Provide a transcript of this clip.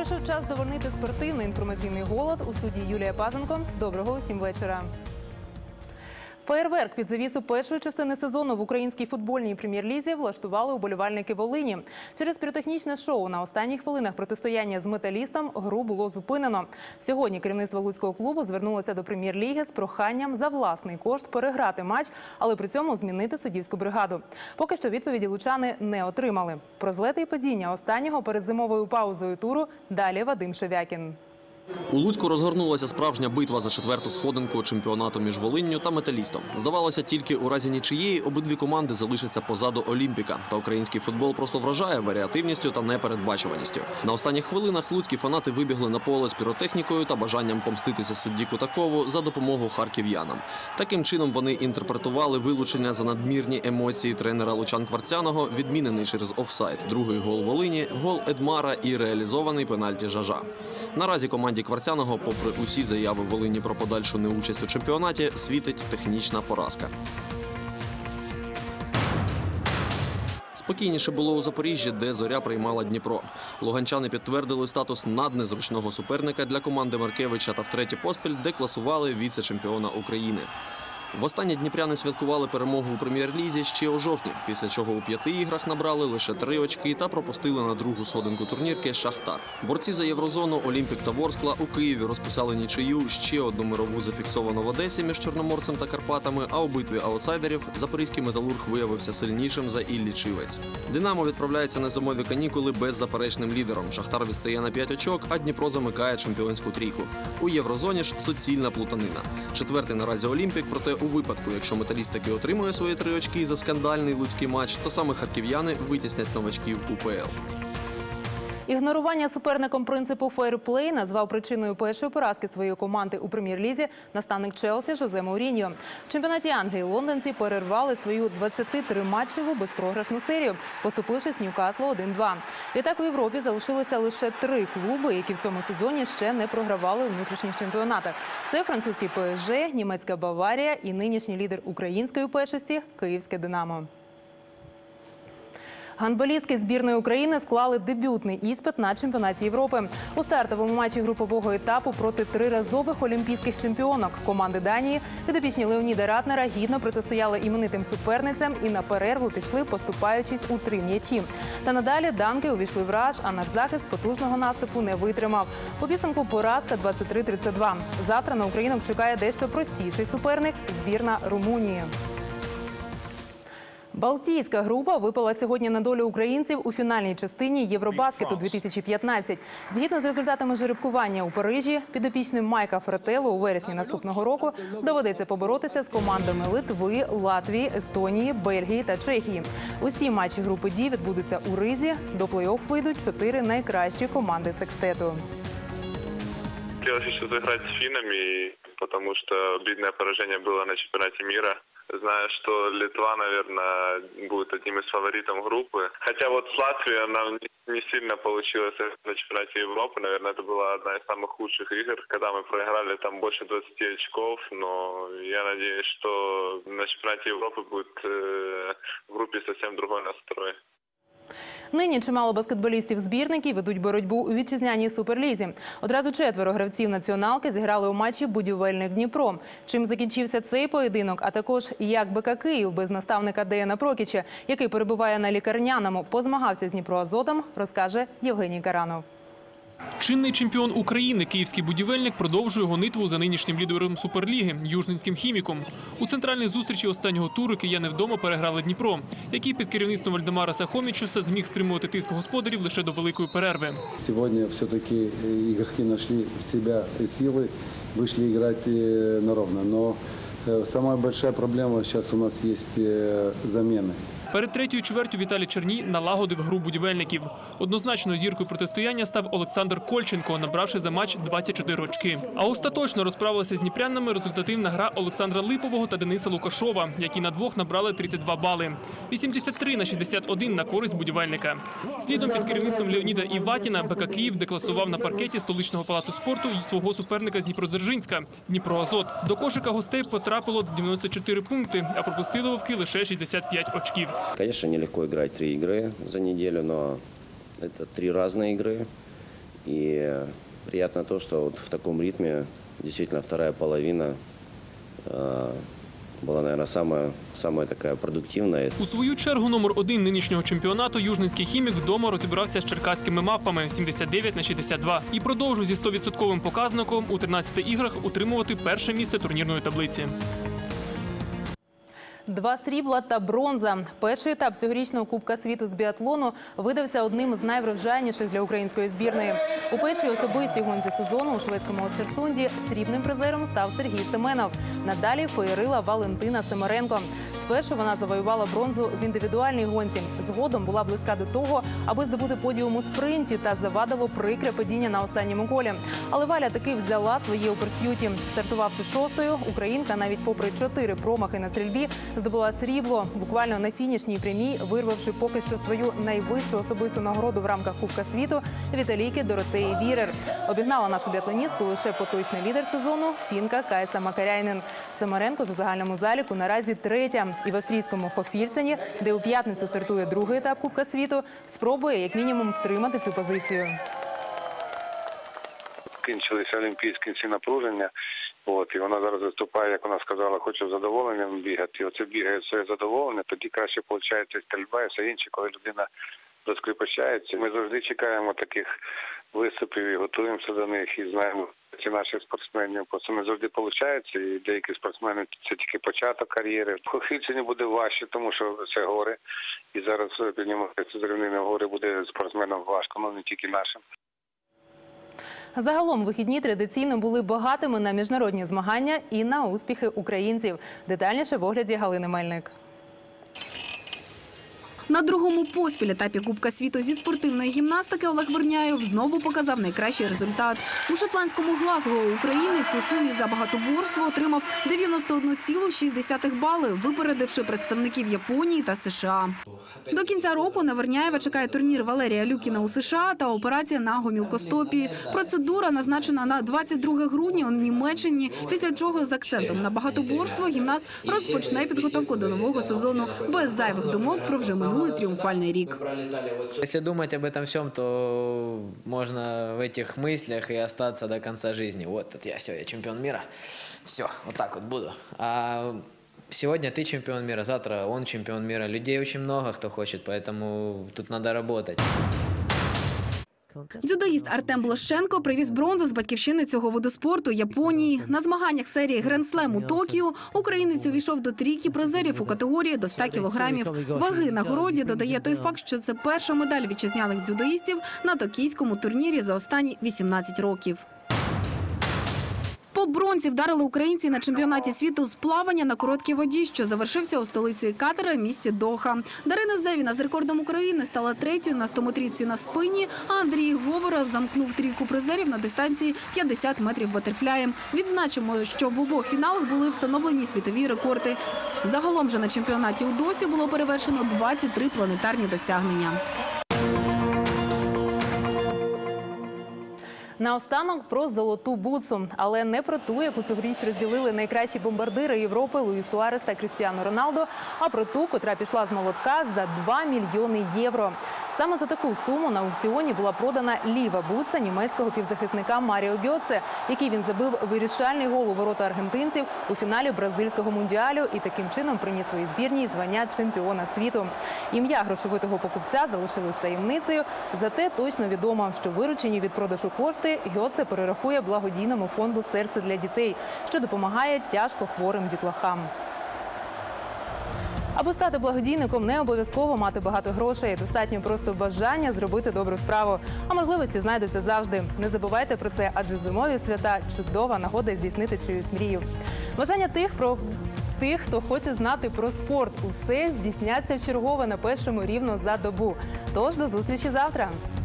Прийшов час довольнити спортивний інформаційний голод. У студії Юлія Пазенко. Доброго усім вечора. Феєрверк під завісу першої частини сезону в українській футбольній прем'єр-лізі влаштували уболівальники Волині. Через піротехнічне шоу на останніх хвилинах протистояння з Металістом гру було зупинено. Сьогодні керівництво луцького клубу звернулося до прем'єр-ліги з проханням за власний кошт переграти матч, але при цьому змінити суддівську бригаду. Поки що відповіді лучани не отримали. Про злети і падіння останнього перед зимовою паузою туру далі Вадим Шевякін. У Луцьку розгорнулася справжня битва за четверту сходинку чемпіонату між Волинню та Металістом. Здавалося, тільки у разі нічиєї обидві команди залишаться позаду Олімпіка. Та український футбол просто вражає варіативністю та непередбачуваністю. На останніх хвилинах луцькі фанати вибігли на поле з піротехнікою та бажанням помститися судді Кутакову за допомогу харків'янам. Таким чином вони інтерпретували вилучення за надмірні емоції тренера лучан Кварцяного, відмінений через офсайд, другий гол Волині, гол Едмара і реалізований пенальті Жажа. Наразі команді Кварцяного, попри усі заяви Волині про подальшу неучасть у чемпіонаті, світить технічна поразка. Спокійніше було у Запоріжжі, де «Зоря» приймала Дніпро. Луганчани підтвердили статус наднезручного суперника для команди Маркевича та втретє поспіль декласували віце-чемпіона України. Востаннє дніпряни святкували перемогу у прем'єр-лізі ще у жовтні, після чого у 5 іграх набрали лише 3 очки та пропустили на другу сходинку турнірки «Шахтар». Борці за Єврозону «Олімпік» та «Ворскла» у Києві розписали нічию, ще одну мирову зафіксовано в Одесі між Чорноморцем та Карпатами, а у битві аутсайдерів запорізький «Металург» виявився сильнішим за Іллічівець. «Динамо» відправляється на зимові канікули беззаперечним лідером. «Шахтар» відстає на 5 очок, а Дніпро замикає чемпіонську трійку. У Єврозоні ж суцільна плутанина. Четвертий наразі «Олімпік», проте у випадку, якщо «Металіст» таки отримує свої 3 очки за скандальний луцький матч, то саме харків'яни витіснять новачків УПЛ. Ігнорування суперником принципу фейрплей назвав причиною першої поразки своєї команди у прем'єр-лізі наставник Челсі Жозе Мауріньо. В чемпіонаті Англії лондонці перервали свою 23-матчеву безпрограшну серію, поступившись Ньюкаслу 1-2. Відтак у Європі залишилося лише 3 клуби, які в цьому сезоні ще не програвали у внутрішніх чемпіонатах. Це французький ПСЖ, німецька Баварія і нинішній лідер української першості – київське «Динамо». Гандболістки збірної України склали дебютний іспит на чемпіонаті Європи. У стартовому матчі групового етапу проти 3-разових олімпійських чемпіонок команди Данії підопічні Леоніда Ратнера гідно протистояли іменитим суперницям і на перерву пішли, поступаючись у 3 м'ячі. Та надалі данки увійшли в раж, а наш захист потужного наступу не витримав. У підсумку поразка 23-32. Завтра на українок чекає дещо простіший суперник – збірна Румунії. Балтійська група випала сьогодні на долю українців у фінальній частині Євробаскету-2015. Згідно з результатами жеребкування у Парижі, підопічним Майка Фрателло у вересні наступного року доведеться поборотися з командами Литви, Латвії, Естонії, Бельгії та Чехії. Усі матчі групи «Ді» відбудуться у Ризі. До плей-офф вийдуть 4 найкращі команди секстету. Хотелось еще сыграть с финнами, потому что обидное поражение было на чемпионате мира. Знаю, что Литва, наверное, будет одним из фаворитов группы. Хотя вот с Латвией нам не сильно получилось на чемпионате Европы. Наверное, это была одна из самых худших игр, когда мы проиграли там больше 20 очков. Но я надеюсь, что на чемпионате Европы будет в группе совсем другой настрой. Нині чимало баскетболістів-збірників ведуть боротьбу у вітчизняній суперлізі. Одразу 4 гравців націоналки зіграли у матчі «Будівельник Дніпро». Чим закінчився цей поєдинок, а також як БК Київ без наставника Деяна Прокіча, який перебуває на лікарняному, позмагався з Дніпроазотом, розкаже Євгеній Каранов. Чинний чемпіон України київський «Будівельник» продовжує гонитву за нинішнім лідером Суперліги – южненським «Хіміком». У центральній зустрічі останнього туру кияни вдома переграли Дніпро, який під керівництвом Вальдемара Сахомічуса зміг стримувати тиск господарів лише до великої перерви. Сьогодні все-таки ігроки знайшли в себе сили, вийшли грати на ровно. Но самая большая проблема зараз у нас є заміни. Перед третьою чвертю Віталій Черній налагодив гру будівельників. Однозначною зіркою протистояння став Олександр Кольченко, набравши за матч 24 очки. А остаточно розправилася з дніпрянами результативна гра Олександра Липового та Дениса Лукашова, які на двох набрали 32 бали. 83-61 на користь будівельника. Слідом під керівництвом Леоніда Іватіна БК Київ декласував на паркеті столичного палацу спорту і свого суперника з Дніпродзержинська – Дніпроазот. До кошика гостей потрапило 94 пункти, а пропустили вовки лише 65 очків. Конечно, нелегко играть 3 игры за неделю, но это 3 разные игры. И приятно то, что вот в таком ритме действительно вторая половина была, наверное, самая такая продуктивная. У свою чергу номер 1 нинішнього чемпіонату южненський хімік вдома розібрався з черкаськими мавпами 79-62 і продовжує зі 100% показником у 13 іграх утримувати перше місце турнірної таблиці. 2 срібла та бронза. Перший етап цьогорічного Кубка світу з біатлону видався одним з найврожайніших для української збірної. У першій особистій гонці сезону у шведському Остерсунді срібним призером став Сергій Семенов. Надалі феєрила Валентина Семеренко. Спершу вона завоювала бронзу в індивідуальній гонці. Згодом була близька до того, аби здобути подіум у спринті та завадило прикре падіння на останньому колі. Але Валя таки взяла своє у перс'юті. Стартувавши 6-ю, українка навіть попри 4 промахи на стрільбі здобула срібло, буквально на фінішній прямій, вирвавши поки що свою найвищу особисту нагороду в рамках Кубка світу від італійки Доротеї Вірер. Обігнала нашу біатлоністку лише поточний лідер сезону – фінка Кайса Макаряйнен. Семеренко у загальному заліку наразі 3-я. І в австрійському Хофільсені, де у п'ятницю стартує другий етап Кубка світу, спробує як мінімум втримати цю позицію. Кінчилися олімпійські всі напруження. І вона зараз виступає, як вона сказала, хоче з задоволенням бігати. І оце бігає своє задоволення, тоді краще виходить стрільба і все інше, коли людина розкріпощається. Ми завжди чекаємо таких виступів і готуємося до них, і знаємо ці наших спортсменів. Просто не завжди виходить, і деякі спортсмени – це тільки початок кар'єри. В Хохільщині буде важче, тому що це гори. І зараз підніматися з рівнини гори буде спортсменам важко, але не тільки нашим. Загалом вихідні традиційно були багатими на міжнародні змагання і на успіхи українців. Детальніше в огляді Галини Мельник. На другому поспіль етапі Кубка світу зі спортивної гімнастики Олег Верняєв знову показав найкращий результат. У шотландському Глазго українець у сумі за багатоборство отримав 91,6 бали, випередивши представників Японії та США. До кінця року на Верняєва чекає турнір Валерія Люкіна у США та операція на гомілкостопії. Процедура назначена на 22 грудня у Німеччині, після чого з акцентом на багатоборство гімнаст розпочне підготовку до нового сезону без зайвих думок про вже минулий тріумфальний рік. Если думать об этом всем, то можно в этих мыслях и остаться до конца жизни. Вот я все, я чемпион мира. Все, вот так вот буду. А сегодня ты чемпион мира, завтра он чемпион мира. Людей очень много, кто хочет, поэтому тут надо работать. Дзюдоїст Артем Блощенко привіз бронзу з батьківщини цього виду спорту – Японії. На змаганнях серії Гранд-слем у Токіо українець увійшов до трійки призерів у категорії до 100 кілограмів. Ваги нагороді додає той факт, що це перша медаль вітчизняних дзюдоїстів на токійському турнірі за останні 18 років. По бронзі вдарили українці на чемпіонаті світу з плавання на короткій воді, що завершився у столиці Катара, місті Доха. Дарина Зевіна з рекордом України стала 3-ю на 100-метрівці на спині, а Андрій Говоров замкнув трійку призерів на дистанції 50 метрів батерфляєм. Відзначимо, що в обох фіналах були встановлені світові рекорди. Загалом же на чемпіонаті у Досі було перевершено 23 планетарні досягнення. Наостанок про золоту бутсу. Але не про ту, яку цьогоріч розділили найкращі бомбардири Європи Луїс Суарес та Кріштіану Роналдо, а про ту, котра пішла з молотка за 2 мільйони євро. Саме за таку суму на аукціоні була продана ліва бутса німецького півзахисника Маріо Гьоце, який він забив вирішальний гол у ворота аргентинців у фіналі бразильського мундіалю і таким чином приніс своїй збірній звання чемпіона світу. Ім'я грошовитого покупця залишилось таємницею, зате точно відомо, що виручені від продажу кошти Гьоце перерахує благодійному фонду «Серце для дітей», що допомагає тяжко хворим дітлахам. Аби стати благодійником, не обов'язково мати багато грошей. Достатньо просто бажання зробити добру справу. А можливості знайдуться завжди. Не забувайте про це, адже зимові свята – чудова нагода здійснити чиюсь мрію. Бажання тих, хто хоче знати про спорт. Усе здійсняться вчергове на першому рівно за добу. Тож до зустрічі завтра!